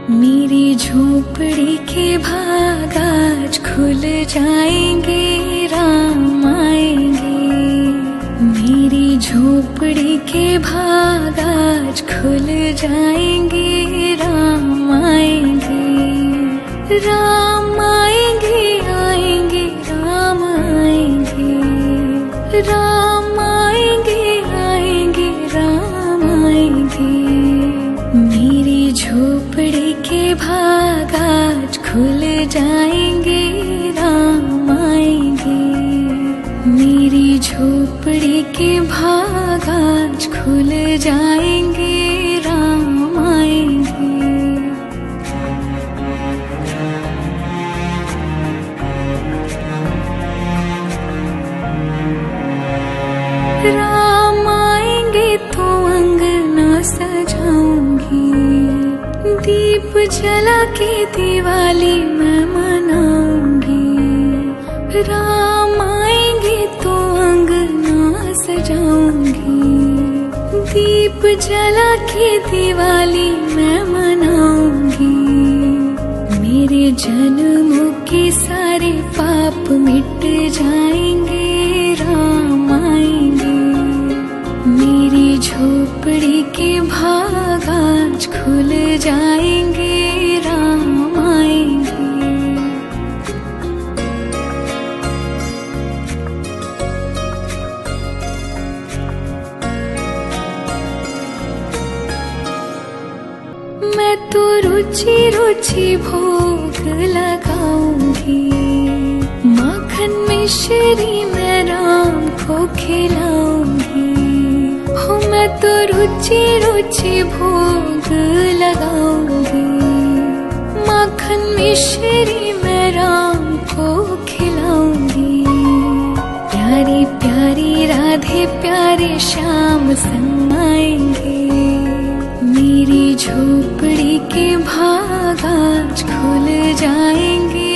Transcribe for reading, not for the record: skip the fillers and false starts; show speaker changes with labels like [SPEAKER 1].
[SPEAKER 1] मेरी झोपड़ी के भाग आज खुल जाएंगे, राम आएंगे। मेरी झोपड़ी के भाग आज खुल जाएंगे, राम आएंगे। राम आएंगे, आएंगे, राम आएंगे। राम आएंगे, आएंगे, राम आएंगे। मेरी झोपड़ी के भाग आज खुल जाएंगे, राम आएंगे। मेरी झोपड़ी के भाग आज खुल जाएंगे, राम आएंगे। राम आएंगे तो अंगना सजाऊंगी, दीप जला के दिवाली मैं मनाऊंगी। राम आएंगे तो अंगना सजाऊंगी, दीप जला के दिवाली मैं मनाऊंगी। मेरे जन्मों के सारे पाप मिट जाएंगे, राम आएंगे। मेरी झोपड़ी के भाग आज खुल जाएंगे, राम आएंगे। मैं तो रुचि रुचि भोग लगाऊंगी, माखन मिश्री मैं राम को खिलाऊंगी। हो मैं तो रुचि रुचि भोग लगाऊंगी, माखन मिश्री मैं राम को खिलाऊंगी। प्यारी प्यारी राधे प्यारे श्याम संग आएंगे। मेरी झोपड़ी के भाग आज खुल जाएंगे,